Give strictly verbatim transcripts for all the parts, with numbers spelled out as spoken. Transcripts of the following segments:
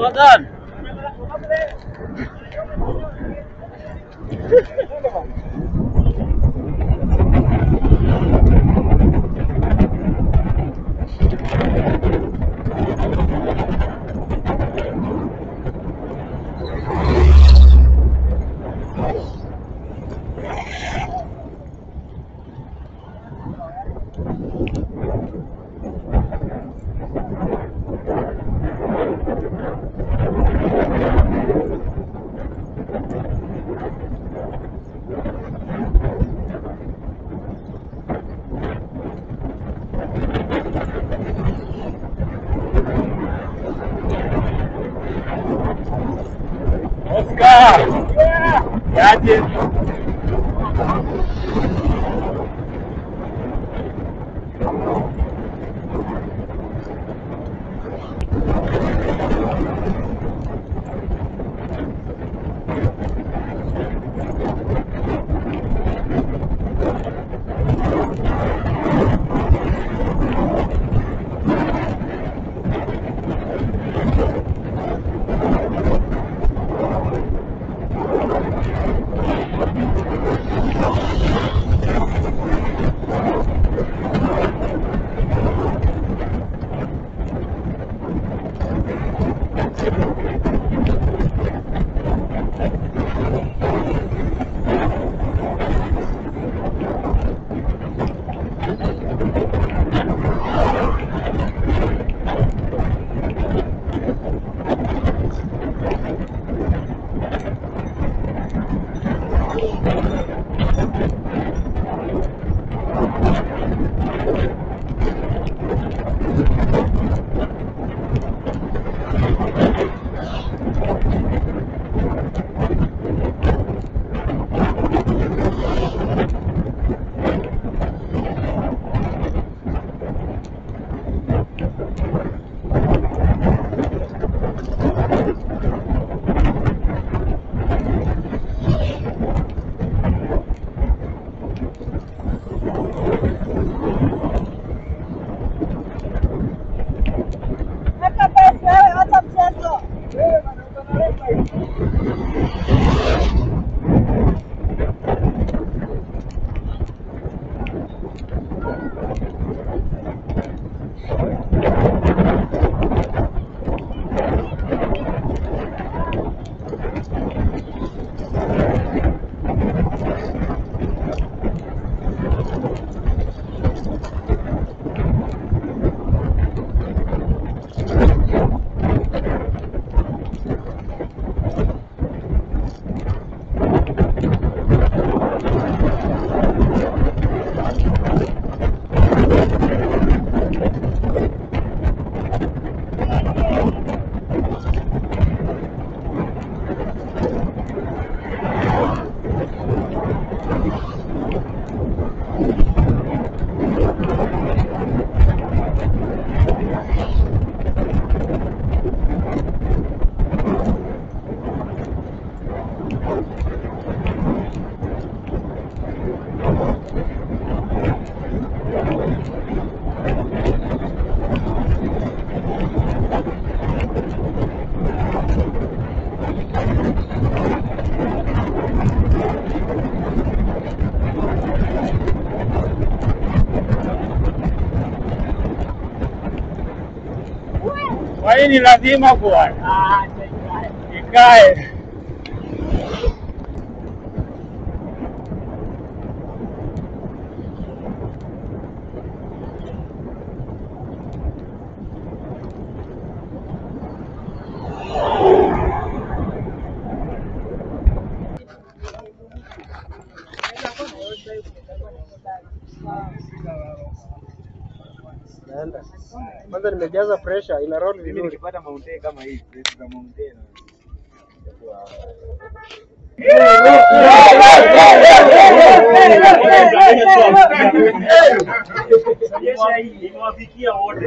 Ramadan. Oscar! Yeah! Got it! Kwa hiyo ni lazima bwana. Ah, ikae. Naenda. Kwanza nimejaza pressure ina roll vizuri. Nikipata mountain kama hii, press za mountain. Nimewafikia wote.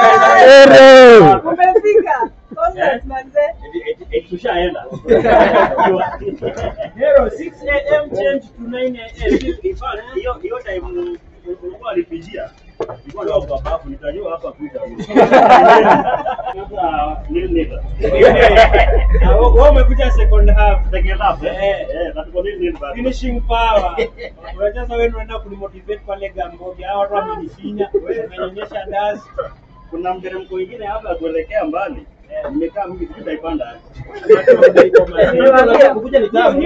Umefika. Congrats manze. Tushaenda. Hero six a m change to nine a m Hiyo hiyo time ulikuwa alipijia. Nilikuwa na ubabafu nitajua hapa kuita. Sasa nini nita? Wewe umekuja second half. Second half eh eh na tuko nini nini bado. Finishing power. Unajua wewe unaenda kunimotivate pale Gambogi. Hao watu wamenifinya, wamenyonyesha dust. Kuna mteremko mwingine hapa kuelekea mbali. Nimekaa mimi sitaipanda. Kuja ni tamu.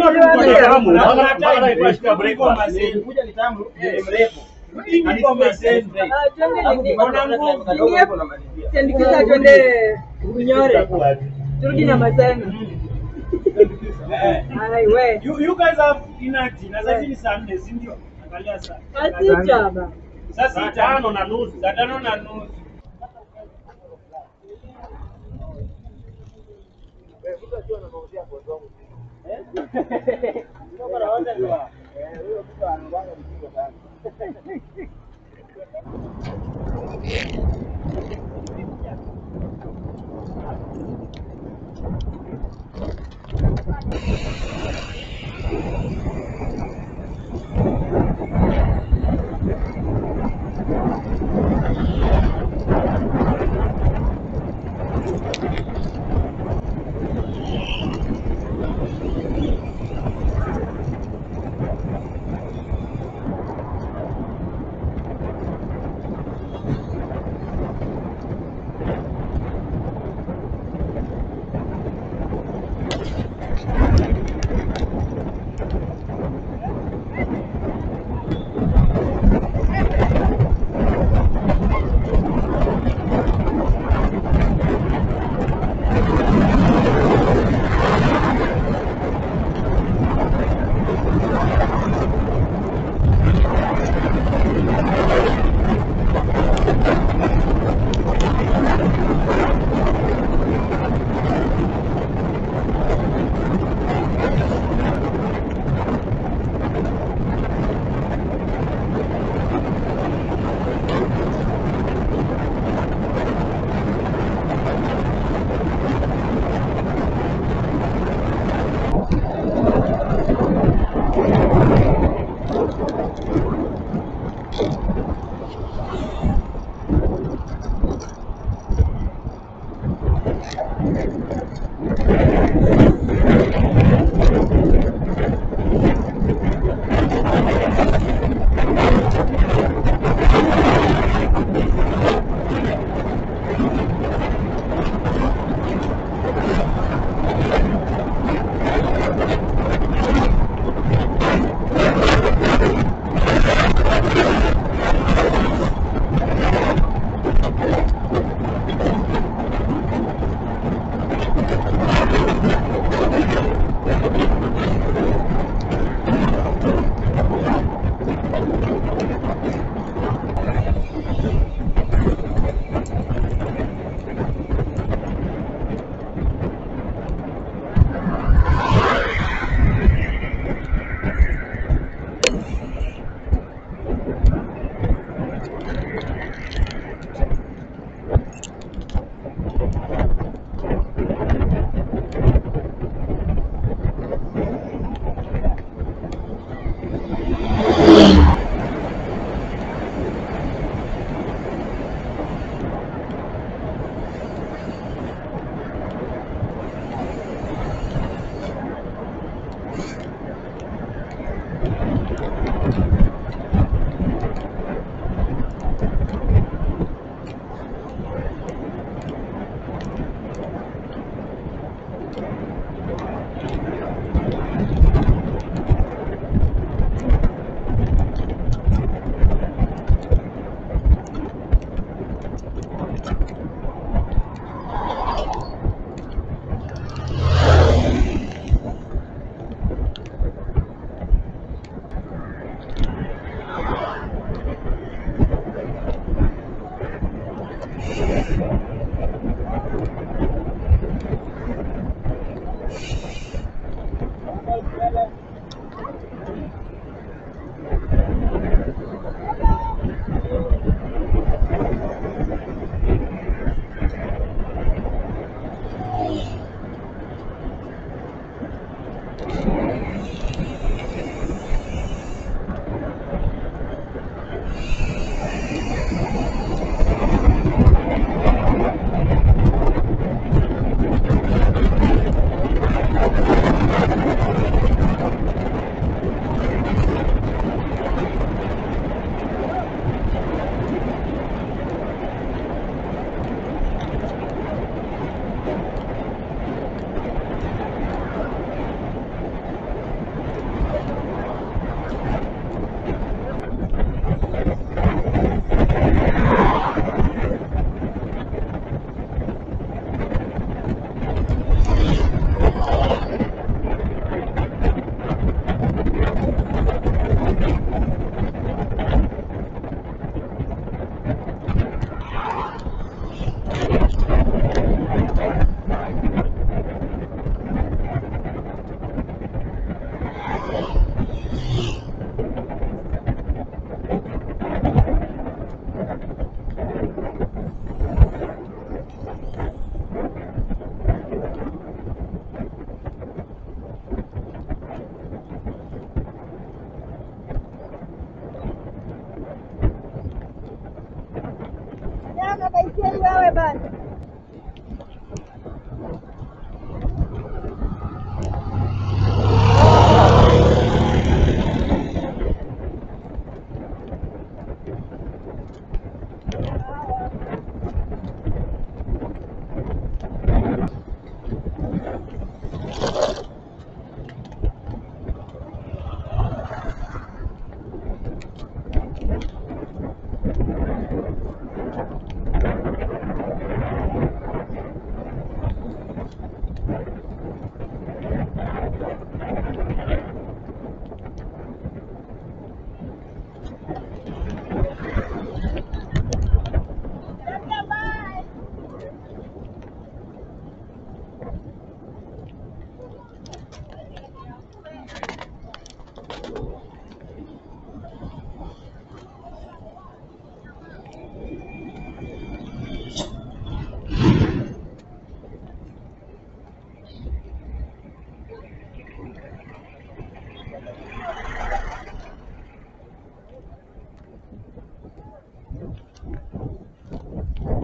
Kuja ni tamu. Ni mrefu. Niko masende. Ah, twende Sindikiza twende Bunyore. Turudi na Maseno. Ai we. You you guys have inati. Na sasa ni saa nne, si ndio? Angalia saa. Asita ba. Sasa tano na nusu, saa tano na nusu.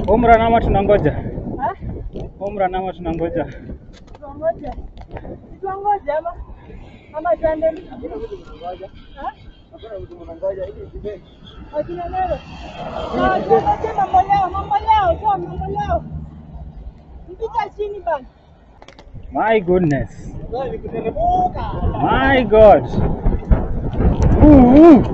Umra nama tunangoja. Ha? Umra nama tunangoja. Tuangoje. Tuangoje ama ama tuende. Ha? Hakuna mtu mnangoja hii debate. Akina nero. Na tuangoje mambo leo, mambo leo, toa mambo leo. Mpita chini bana. My goodness. Sasa ni kuteremka. My God. Ooh, ooh.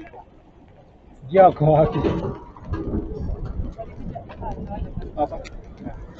Jia wako wapi? Hapa.